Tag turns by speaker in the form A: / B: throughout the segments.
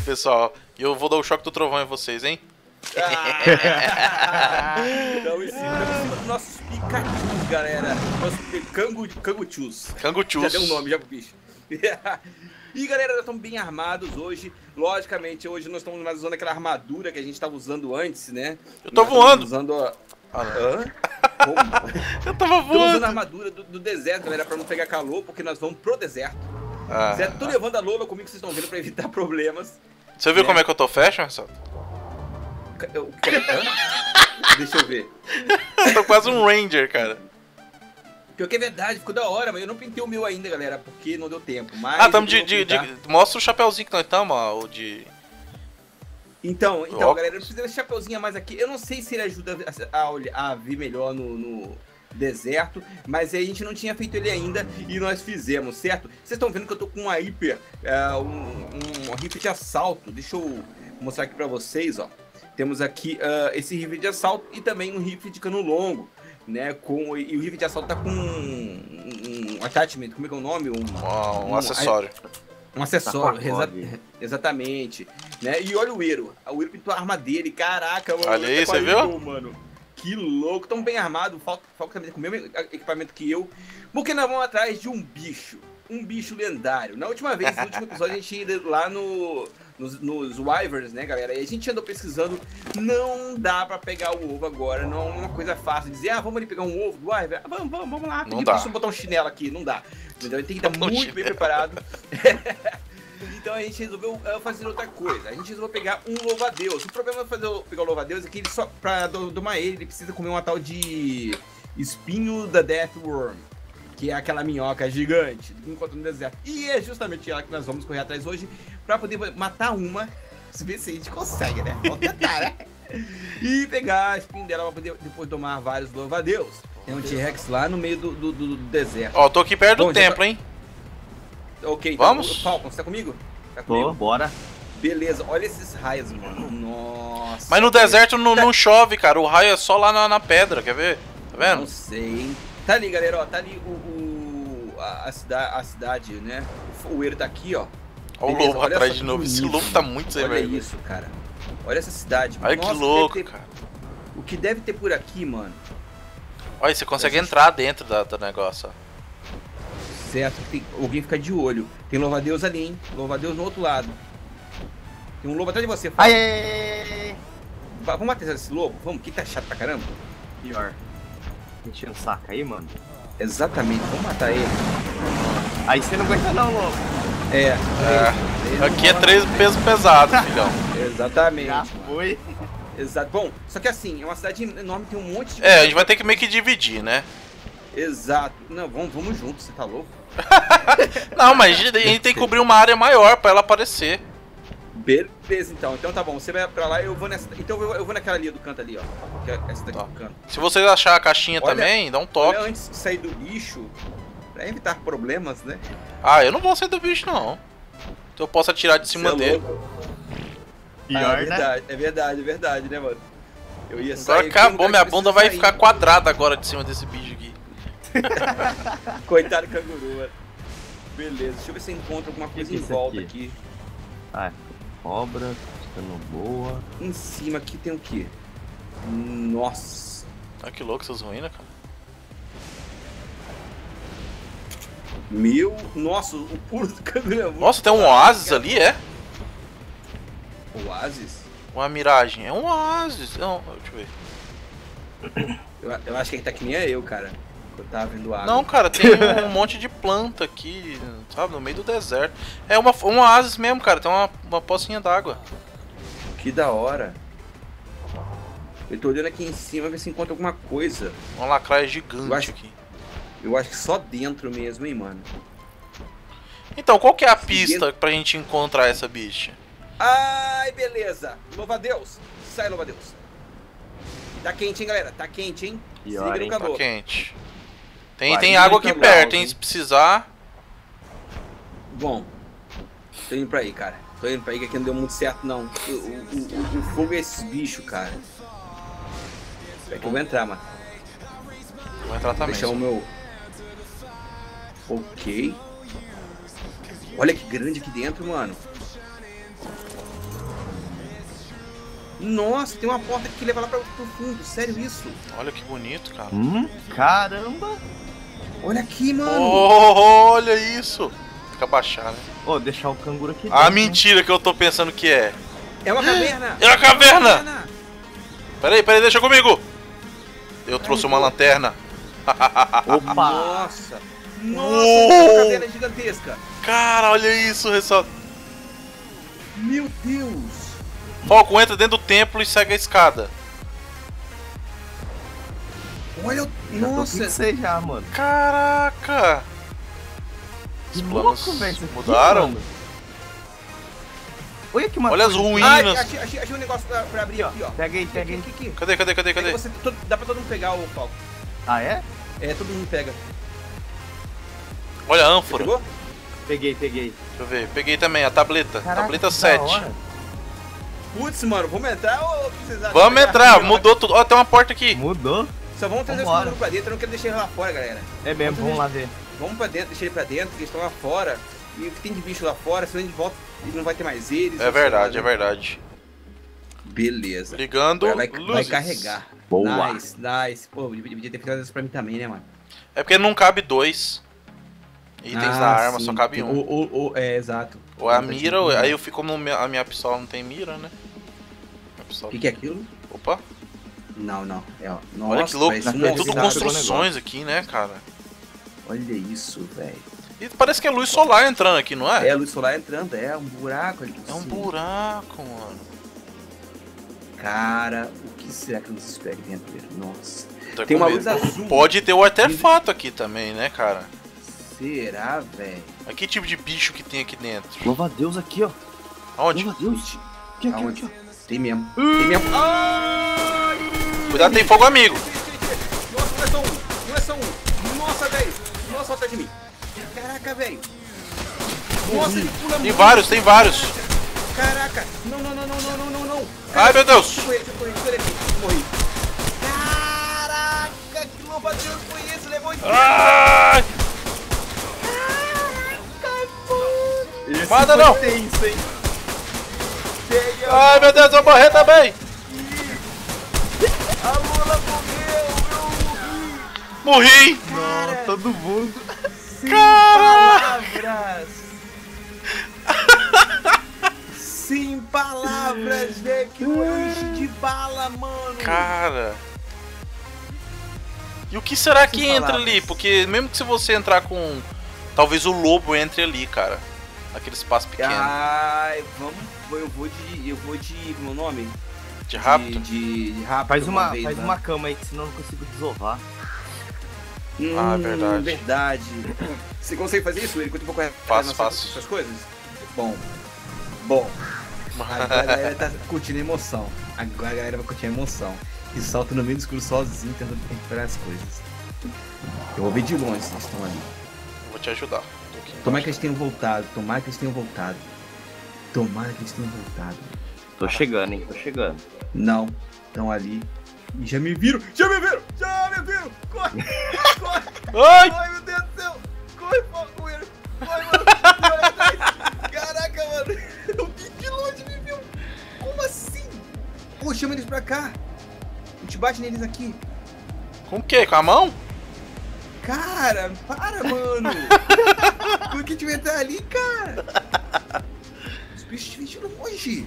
A: pessoal. E eu vou dar o choque do trovão em vocês, hein?
B: Estamos em cima dos nossos Pikachus, galera. Nossos Kanguchus.
A: Kanguchus.
B: Já deu um nome já pro bicho. E galera, nós estamos bem armados hoje. Logicamente, hoje nós estamos mais usando aquela armadura que a gente estava usando antes, né?
A: Eu tô voando.
B: Usando a...
A: Hã?
B: Como?
A: Eu tava voando.
B: Estamos usando a armadura do deserto, galera, pra não pegar calor, porque nós vamos pro deserto. Certo? Tô levando a Lola comigo, vocês estão vendo, pra evitar problemas.
A: Você viu como é que eu tô fashion, Sato?
B: Deixa eu ver.
A: Eu tô quase um Ranger, cara.
B: Pior que é verdade, ficou da hora, mas eu não pintei o meu ainda, galera, porque não deu tempo. Mas
A: tamo mostra o chapéuzinho que nós estamos, ó, o de...
B: Então, galera, eu preciso desse chapeuzinho a mais aqui. Eu não sei se ele ajuda a ver melhor no deserto, mas a gente não tinha feito ele ainda e nós fizemos, certo? Vocês estão vendo que eu tô com uma hiper, um rifle de assalto. Deixa eu mostrar aqui pra vocês, ó. Temos aqui esse rifle de assalto e também um rifle de cano longo, né? E o rifle de assalto tá com um attachment, como é que é o nome?
A: Um acessório.
B: Um acessório, exatamente. Né? E olha o Eiro pintou a arma dele, caraca, mano.
A: Olha aí, você viu?
B: Mano. Que louco, tão bem armado, falta também com o mesmo equipamento que eu, porque nós vamos atrás de um bicho lendário. Na última vez, no último episódio, a gente ia lá nos Wyverns, né, galera? E a gente andou pesquisando, não dá pra pegar o ovo agora, não é uma coisa fácil de dizer, vamos ali pegar um ovo do Wyvern, vamos lá,
A: não dá.
B: Deixa eu botar um chinelo aqui, não dá. Então ele tem que estar muito bem preparado. Então a gente resolveu fazer outra coisa. A gente resolveu pegar um louva-a-Deus. O problema de pegar o louva-a-Deus é que ele só, pra domar ele precisa comer uma tal de espinho da Deathworm, que é aquela minhoca gigante que encontra no deserto. E é justamente ela que nós vamos correr atrás hoje pra poder matar uma, se ver se a gente consegue, né? Vamos tentar, né? E pegar a espinho dela pra poder depois tomar vários louva-a-Deus. Tem um T-Rex lá no meio do deserto.
A: Ó, tô aqui perto do templo, hein?
B: Ok, então,
A: vamos?
B: Falcon, você tá comigo? Tá comigo?
C: Tô, bora.
B: Beleza, olha esses raios, mano. Nossa.
A: Mas no deserto não chove, cara. O raio é só lá na pedra, quer ver? Tá vendo?
B: Não sei, hein? Tá ali, galera, ó. Tá ali a cidade, né? O Eiro tá aqui, ó.
A: Olha o lobo atrás de novo. Esse lobo tá muito sem
B: Olha
A: vergonha.
B: isso, cara. Olha essa cidade.
A: Olha que louco, cara.
B: O que deve ter por aqui, mano?
A: Olha, você consegue entrar dentro do negócio, ó.
B: Certo, alguém fica de olho. Tem louva-a-Deus ali, hein? Louva-a-Deus no outro lado. Tem um lobo atrás de você, Falcon. Vamos matar esse lobo? Vamos, que tá chato pra caramba.
C: Pior. Enchendo o saco aí, mano.
B: Exatamente, vamos matar ele.
C: Aí você não aguenta não, lobo.
A: Aqui é 3 pesos pesados, filhão.
B: Exatamente.
C: Já foi.
B: Exato. Bom, só que assim, é uma cidade enorme, tem um monte de...
A: A gente vai ter que meio que dividir, né?
B: Exato. Não, vamos juntos, você tá louco?
A: Não, mas a gente tem que cobrir uma área maior pra ela aparecer.
B: Beleza, então. Então tá bom, você vai pra lá e eu vou nessa... Então eu vou naquela ali do canto ali, ó. Que é essa daqui do canto.
A: Se vocês acharem a caixinha também, dá um toque.
B: Olha, antes de sair do bicho, pra evitar problemas, né?
A: Eu não vou sair do bicho, não. Então eu posso atirar de cima dele.
C: Pior,
B: né? É verdade, né, mano? Eu ia sair...
A: Agora acabou, minha bunda vai ficar quadrada agora de cima desse bicho aqui.
B: Coitado do canguru, mano. Beleza, deixa eu ver se eu encontro alguma coisa em volta aqui.
C: Cobra, ficando boa.
B: Em cima aqui tem o quê? Nossa.
A: Que louco essas ruínas, cara.
B: Nossa, o puro do canguru.
A: Nossa, tem um oásis ali, é?
B: Oásis?
A: Uma miragem. É um oásis. Não, deixa eu ver.
B: Eu acho que ele tá que nem eu, cara. Eu tava vendo água.
A: Não, cara, tem um monte de planta aqui, sabe, no meio do deserto. É um oásis mesmo, cara, tem uma pocinha d'água.
B: Que da hora. Eu tô olhando aqui em cima, ver se encontra alguma coisa.
A: Uma lacraia gigante aqui.
B: Eu acho que só dentro mesmo, hein, mano.
A: Então, qual que é a pista pra gente encontrar essa bicha?
B: Ai, beleza. Louva-a-Deus. Sai, louva-a-Deus. Tá quente, hein, galera? Tá quente, hein?
C: Pior, hein?
A: Tá quente. Tem água aqui perto, hein? Se precisar.
B: Bom, tô indo pra aí, cara. Tô indo pra aí que aqui não deu muito certo, não. O fogo é esse bicho, cara. Espera que eu vou entrar, mano.
A: Vou entrar também.
B: Deixar o meu... Ok. Olha que grande aqui dentro, mano. Nossa, tem uma porta que leva lá pro fundo. Sério isso?
A: Olha que bonito, cara.
C: Caramba.
B: Olha aqui, mano.
A: Olha isso. Fica abaixar, né?
C: Ô, deixar o canguru aqui
A: Ah,
C: dentro,
A: mentira que eu tô pensando que é.
B: É uma caverna.
A: É uma caverna. Peraí, deixa comigo. Eu trouxe uma lanterna.
C: Opa.
B: Nossa. Nossa, uma caverna gigantesca.
A: Cara, olha isso, Ressalto.
B: Meu Deus.
A: Falco, entra dentro do templo e segue a escada.
B: Olha,
C: Nossa.
B: nossa.
C: Já, mano.
A: Caraca. Os
C: Que
A: planos
C: louco, velho, isso aqui,
A: mudaram.
C: mano. Olha que uma
A: Olha as
C: coisa.
A: ruínas.
B: Achei um negócio pra abrir aqui, ó.
C: Pega aí.
B: Aqui.
A: Cadê?
B: Dá pra todo mundo pegar o Falco.
C: Ah, é?
B: É, todo mundo pega.
A: Olha a
B: Você
A: ânfora.
B: pegou?
C: Peguei.
A: Deixa eu ver. Peguei também a tableta.
C: Caraca,
A: Tableta
C: que da
A: 7.
C: hora.
B: Putz, mano, vamos entrar ou precisar?
A: Vamos entrar, mudou tudo. Ó, tem uma porta aqui.
C: Mudou?
B: Só vamos trazer os
C: Vambora.
B: cangurus pra dentro, eu não quero deixar eles lá fora, galera.
C: É mesmo, vamos lá ver.
B: Vamos pra dentro, deixar ele pra dentro, porque eles estão lá fora. E o que tem de bicho lá fora, senão a gente volta e não vai ter mais eles.
A: É verdade, é verdade.
B: Beleza.
A: Ligando
B: Agora vai
A: luzes.
B: carregar.
C: Boa.
B: Nice. Pô, devia ter feito isso pra mim também, né, mano?
A: É porque não cabe 2 itens na arma,
B: sim.
A: só cabe um.
B: É, exato.
A: Ou é a mira, ou aí eu fico no a minha pistola não tem mira, né? Minha
B: O
A: pistola...
B: que é aquilo?
A: Opa,
B: Não. É, ó. Nossa,
A: olha que louco,
B: parece um
A: é tudo
B: monstro.
A: construções aqui, né, cara?
B: Olha isso, velho.
A: E parece que é luz solar entrando aqui, não é?
B: É, a luz solar entrando, é um buraco ali.
A: É um buraco, mano.
B: Cara, o que será que nos espera aqui dentro dele? Nossa.
A: Tô
B: Tem
A: com
B: uma
A: medo.
B: luz azul.
A: Pode ter o artefato aqui também, né, cara?
B: Será, velho?
A: Mas que tipo de bicho que tem aqui dentro?
C: Louva a Deus aqui, ó.
A: Aonde?
C: Louva a Deus. Aqui.
B: Aonde? Tem mesmo. Tem mesmo. Ai!
A: Cuidado, tem fogo amigo.
B: Nossa, não é só um. Não é só um. Nossa, velho. Nossa, volta de mim. Caraca, velho. Nossa, ele pula muito.
A: Tem vários.
B: Caraca. Não.
A: Ai, meu Deus.
B: Deixa eu correr aqui. Morri. Caraca, que louva a Deus foi esse? Levou esse.
A: Ai!
C: Esse
A: Mata
C: foi
A: não.
C: tenso, hein?
A: Ai, meu Deus, eu vou morrer também.
B: A Lula morreu,
A: Morri.
C: Não, todo mundo.
B: Sem palavras. Sem palavras, velho. Que lanche de bala, mano.
A: Cara. E o que será que
B: Sem
A: entra
B: palavras.
A: ali? Porque mesmo que se você entrar com... Talvez o lobo entre ali, cara. Naquele espaço pequeno.
B: Ai, vamos. Eu vou de. Como é o nome?
A: De rápido.
B: De rápido.
C: Faz uma
B: vez, né?
C: cama aí, que senão eu não consigo desovar.
A: Ah, verdade.
B: Verdade. Você consegue fazer isso, ele? Enquanto eu vou correr
A: Faço.
B: essas coisas? Bom. Agora a galera tá curtindo a emoção. Agora a galera vai curtir a emoção. E salta no meio do escuro sozinho, tentando recuperar as coisas. Eu vou ver de longe se eles estão ali.
A: Vou te ajudar.
B: Tomara que eles tenham voltado.
C: Tô chegando, hein? Tô chegando.
B: Não, estão ali. E já me viram! Corre!
A: Ai!
B: Ai, meu Deus do céu! Corre, Falcoeiro! Corre, mano! Corre atrás. Caraca, mano! Eu vi de longe, me viu! Como assim? Pô, chama eles pra cá! A gente bate neles aqui!
A: Com o quê? Com a mão?
B: Cara, para, mano! Por que a gente vai entrar ali, cara? Os bichos te viram longe!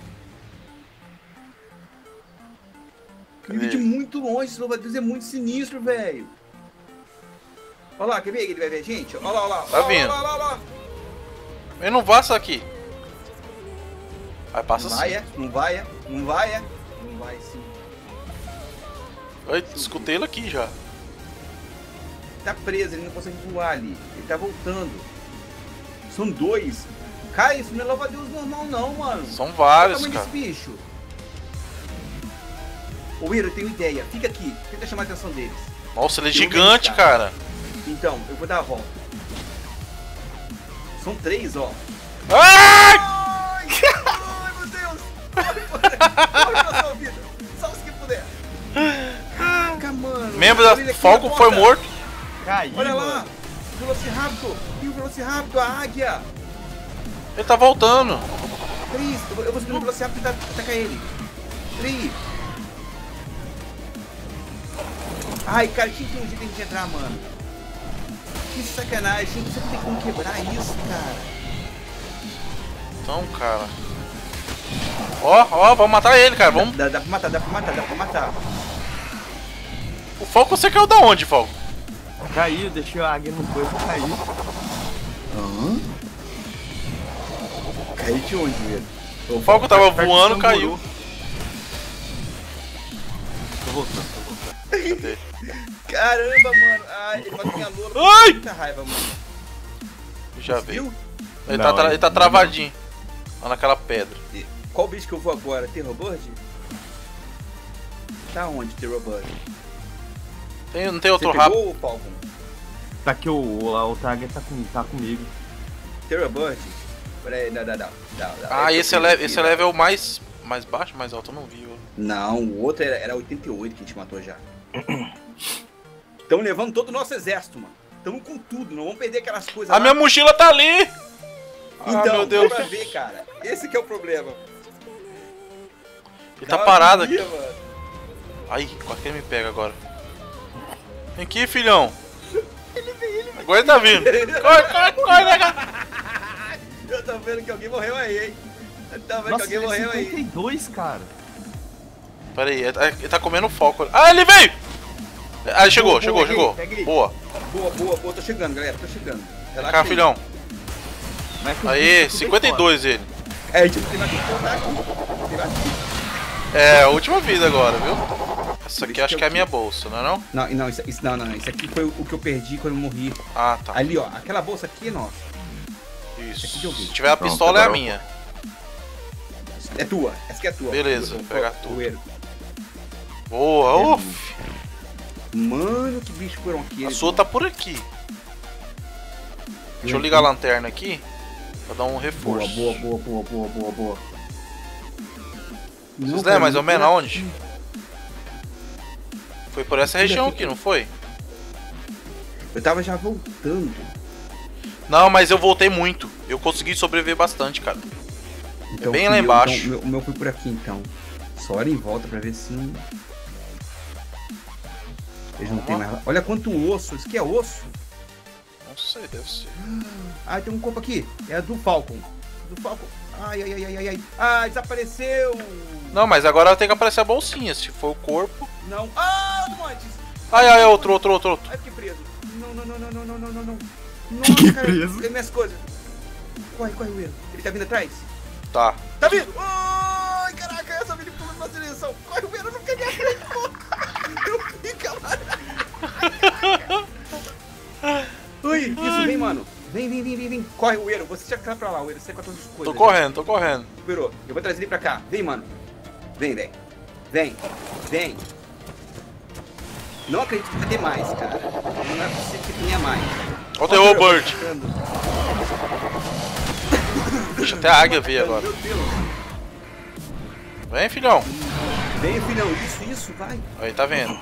B: Me vi de muito longe, esse louva-a-Deus é muito sinistro, velho! Olha lá, quer ver que ele vai ver a gente? Olha lá.
A: Tá vindo.
B: Olha lá.
A: Ele não passa aqui. Aí passa
B: Não vai,
A: sim.
B: é? Não vai, Não vai, sim.
A: Ai, escutei ele aqui já.
B: Tá preso, ele não consegue voar ali. Ele tá voltando. São dois. Cara, isso não é louva-a-Deus normal não, mano.
A: São
B: Olha o
A: vários,
B: tamanho
A: cara.
B: desse bicho. Ô, Iro, eu tenho ideia. Fica aqui. Tenta chamar a atenção deles.
A: Nossa, ele é
B: Eu vou
A: gigante,
B: verificar.
A: cara.
B: Então, eu vou dar a volta. São três, ó.
A: Ai!
B: Ai, meu Deus! Corre pela sua vida! Salve se que puder! Caraca, mano!
A: Membro
B: Olha
A: da
B: ele aqui
A: Falcon
B: na
A: foi
B: porta.
A: morto.
C: Caiu,
B: Olha
C: mano.
B: lá! O Velociraptor! Tem o Velociraptor, a águia!
A: Ele tá voltando.
B: Cris, eu vou subir no Velociraptor e atacar ele. Olha aí. Ai, cara, tinha que ter um jeito de a gente entrar, mano. Que sacanagem, você não tem como quebrar isso, cara.
A: Então, cara. Ó, vamos matar ele, cara. Vamos.
B: Dá pra matar, dá pra matar, dá pra matar.
A: O Falco, você caiu da onde, Falco?
C: Caiu, deixei a águia no coisa, caiu.
B: Caiu de onde, velho?
A: O Falco tava voando, caiu.
C: Tô voltando.
A: Cadê?
B: Caramba, mano. Ai, ele matou minha lula.
A: Ai!
B: Muita raiva, mano.
A: Já veio.
B: Viu?
A: Ele tá travadinho. Lá naquela pedra.
B: Qual bicho que eu vou agora? Terrorbird? Tá onde, Terrorbird?
A: Não tem outro
B: Você
A: rápido?
B: pegou o Falcon?
C: Tá aqui o águia tá comigo.
B: Terrorbird? Peraí, não.
A: Ah, esse é level mais baixo, mais alto, eu não vi.
B: Não, o outro era 88 que a gente matou já. Estão levando todo o nosso exército, mano. Estamos com tudo, não vamos perder aquelas coisas
A: A minha mochila tá ali!
B: Então,
A: meu Deus.
B: dá pra ver, cara. Esse que é o problema.
A: Ele tá parado aqui.
B: Mano.
A: Ai, quase que ele me pega agora. Vem aqui, filhão. Agora ele tá vindo. Corre, nega.
B: Eu tô vendo que alguém morreu aí, hein? Eu tô vendo
C: Nossa,
B: que alguém morreu aí.
C: 52, cara.
A: Pera aí, ele tá comendo foco. Ah, ele veio! Ah, ele chegou.
B: Peguei.
A: Boa.
B: Boa. Tô chegando, galera. Tô chegando.
A: Vem cá, filhão.
C: Mas
A: Aí, 52 ele.
B: É, a gente não tem mais que contar aqui.
A: É, a última vida agora, viu? Essa aqui acho que é a minha bolsa, não é não?
B: Não, isso aqui foi o que eu perdi quando eu morri.
A: Ah, tá.
B: Ali, ó, aquela bolsa aqui é nossa.
A: Isso.
B: aqui de alguém.
A: Se tiver a
C: Pronto,
A: pistola é a
C: agora
A: minha.
B: É tua, essa aqui é tua.
A: Beleza, vou pegar tudo.
B: Poeiro.
A: Boa, uff.
B: Mano, que bicho foram aqui.
A: A sua tá por aqui. Deixa eu ligar a lanterna aqui pra dar um reforço.
B: Boa.
A: Vocês lembram mais ou menos aonde? Foi por essa região aqui, não foi?
B: Eu tava já voltando.
A: Não, mas eu voltei muito. Eu consegui sobreviver bastante, cara.
B: Então,
A: bem lá embaixo.
B: Então, o meu foi por aqui, então. Só olha em volta pra ver se não... Eles não tem mais... Olha quanto osso. Isso aqui é osso?
A: Não sei, deve ser.
B: Ah, tem um corpo aqui. É a do Falcon. Ai. Ah, desapareceu.
A: Não, mas agora tem que aparecer a bolsinha, se for o corpo.
B: Não. Ah, antes.
A: Ai, outro.
B: Ai, fiquei preso. Não.
C: Fiquei
B: cara,
C: preso.
B: Cadê minhas coisas? Corre, Will. Ele tá vindo atrás?
A: Tá.
B: Tá vindo! Ai, caraca, essa vídeo pulando na direção. Corre, Will, eu não peguei a Eu fico lá. Oi, isso, vem, mano. Vem. Corre, Will. Você já tá pra lá, Will. Você com todas as coisas.
A: Tô correndo.
B: Virou. Eu vou trazer ele pra cá. Vem, mano. Vem. Não acredito que vai ter mais, cara. Não é possível que tenha mais.
A: Olha o Terrorbird. Deixa até a águia ver agora.
B: Meu Deus.
A: Vem, filhão.
B: Vem, filhão. Isso, vai.
A: Aí, tá vendo?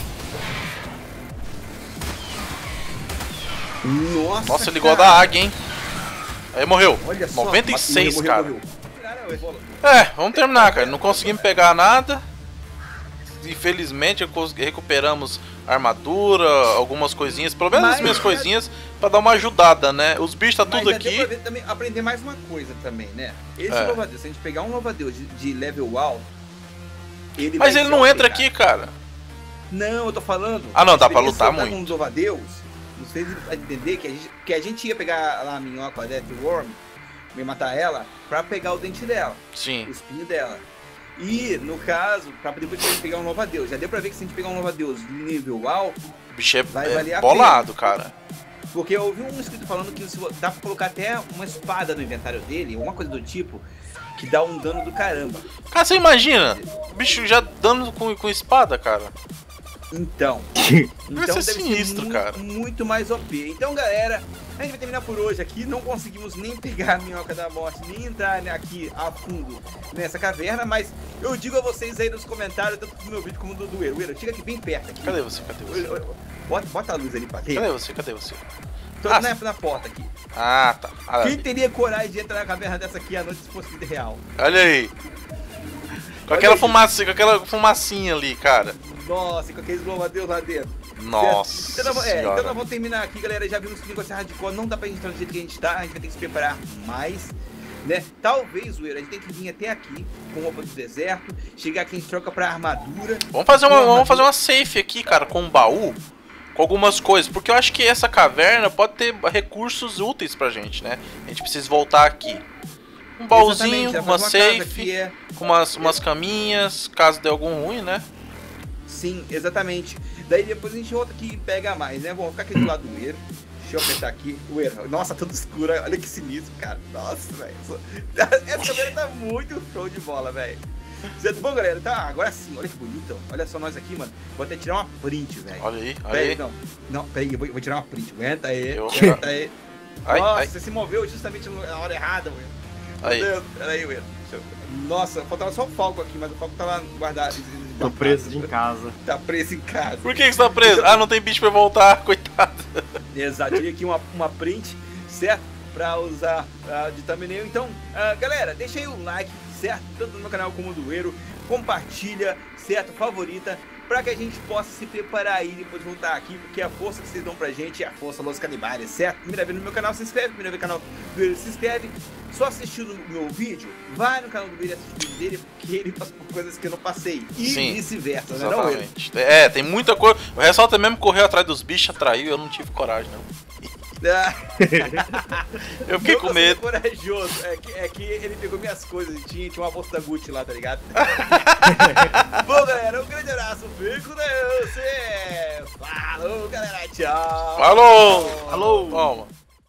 A: Nossa, ele igual da águia, hein? Aí morreu.
B: Olha só.
A: 96,
B: morreu,
A: cara.
B: morreu.
A: Vamos terminar, cara. Não conseguimos pegar nada. Infelizmente, recuperamos armadura, algumas coisinhas, pelo menos as minhas coisinhas, pra dar uma ajudada, né? Os bichos tá tudo aqui.
B: Deu pra ver, também, aprender mais uma coisa também, né? Esse louva-a-Deus, se a gente pegar um louva-a-Deus de level alto, ele
A: Mas
B: vai
A: ele não
B: ser
A: entra
B: obrigado.
A: aqui, cara.
B: Não, eu tô falando.
A: Ah, não, dá pra
B: ele
A: lutar
B: soltar
A: muito.
B: Com os louva-a-Deus, não sei se vai entender que a gente ia pegar lá a minhoca, a Death Worm, ia matar ela, pra pegar o dente dela,
A: Sim.
B: o espinho dela. E, no caso, pra depois a gente pegar um louva-a-Deus. Já deu pra ver que se a gente pegar um louva-a-Deus de nível alto,
A: O bicho
B: vai valer a
A: bolado,
B: pena.
A: cara.
B: Porque eu ouvi um inscrito falando que dá pra colocar até uma espada no inventário dele, alguma coisa do tipo, que dá um dano do caramba.
A: Cara, você imagina? O bicho já dando com espada, cara.
B: Então
A: Vai ser
B: deve
A: sinistro,
B: ser
A: cara.
B: muito mais OP. Então, galera, a gente vai terminar por hoje aqui. Não conseguimos nem pegar a minhoca da morte, nem entrar aqui a fundo nessa caverna, mas eu digo a vocês aí nos comentários, tanto do meu vídeo como do Eiro. Chega aqui bem perto aqui.
A: Cadê você?
B: Bota a luz ali pra dentro.
A: Cadê você?
B: Tô na porta aqui.
A: Ah, tá.
B: Quem teria coragem de entrar na caverna dessa aqui à noite se fosse vida real?
A: Olha aí. Com aquela fumaça, com aquela fumacinha ali, cara.
B: Nossa, e com aqueles louva-a-Deus lá dentro.
A: Nossa.
B: Então nós vamos terminar aqui, galera. Já vimos que o negócio é hardcore, não dá pra gente entrar do jeito que a gente tá, a gente vai ter que se preparar mais, né? Talvez, Zoeira, a gente tem que vir até aqui com roupa do deserto, chegar aqui a gente troca pra armadura.
A: Vamos fazer uma safe aqui, cara, com um baú, com algumas coisas, porque eu acho que essa caverna pode ter recursos úteis pra gente, né? A gente precisa voltar aqui. Um baúzinho, uma safe, com umas caminhas, caso dê algum ruim, né?
B: Sim, exatamente. Daí depois a gente volta aqui e pega mais, né? Vamos ficar aqui do lado do Eiro. Deixa eu apertar aqui. O Eiro. Nossa, tudo escuro. Olha que sinistro, cara. Nossa, velho. Essa câmera tá muito show de bola, velho. Bom, galera, tá, agora sim. Olha que bonito. Olha só nós aqui, mano. Vou até tirar uma print, velho.
A: Olha aí, olha
B: aí.
A: aí.
B: Não, peraí, eu vou tirar uma print. Aguenta aí, aguenta aí. Nossa, você se moveu justamente na hora errada, velho.
A: Aí.
B: Meu Deus, peraí, Eiro. Nossa, faltava só o Falco aqui, mas o Falco tá lá guardado.
C: Tô preso em casa.
B: Tá preso em casa.
A: Por que você tá preso? Ah, não tem bicho pra voltar, coitado.
B: Exato, tirei aqui uma print, certo? Pra usar de thumbnail. Então, galera, deixa aí o like, certo? Tanto no meu canal como do Eiro. Compartilha, certo? Favorita. Pra que a gente possa se preparar aí depois de voltar aqui, porque a força que vocês dão pra gente é a força dos canibais, certo? Primeira vez no meu canal, se inscreve. Primeira vez no canal do Eiro, se inscreve. Só assistindo o meu vídeo, vai no canal do Eiro e assiste o vídeo dele, porque ele passa por coisas que eu não passei. E vice-versa, né? Não, Eiro?
A: É, tem muita coisa. O Ressalta mesmo correu atrás dos bichos, atraiu, eu não tive coragem, não. Eu fiquei com medo.
B: Corajoso. É que ele pegou minhas coisas, tinha uma bolsa da Gucci lá, tá ligado? Bom, galera, um grande abraço, fico com Deus. Falou, galera, tchau.
A: Falou. Toma.